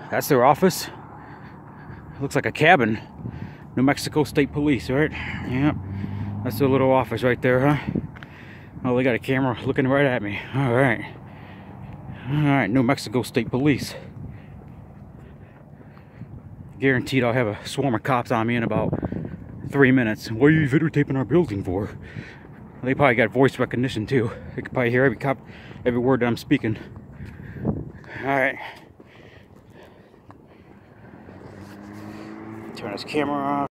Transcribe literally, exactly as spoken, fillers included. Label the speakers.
Speaker 1: That's their office. Looks like a cabin. New Mexico State Police, right? Yep. That's their little office right there, huh? Oh, they got a camera looking right at me. All right. All right, New Mexico State Police. Guaranteed I'll have a swarm of cops on me in about three minutes. What are you videotaping our building for? They probably got voice recognition too. They could probably hear every cop, every word that I'm speaking. All right. Turn this camera off.